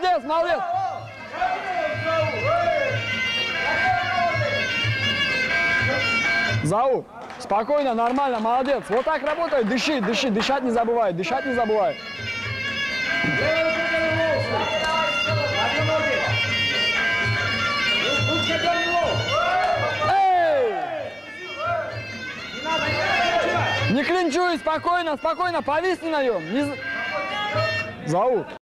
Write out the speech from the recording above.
Молодец, молодец. Зау, спокойно, нормально, молодец. Вот так работай, дыши, дыши, дышать не забывай, дышать не забывай. Эй! Не клинчуй, спокойно, спокойно, повисни на нем. Зау.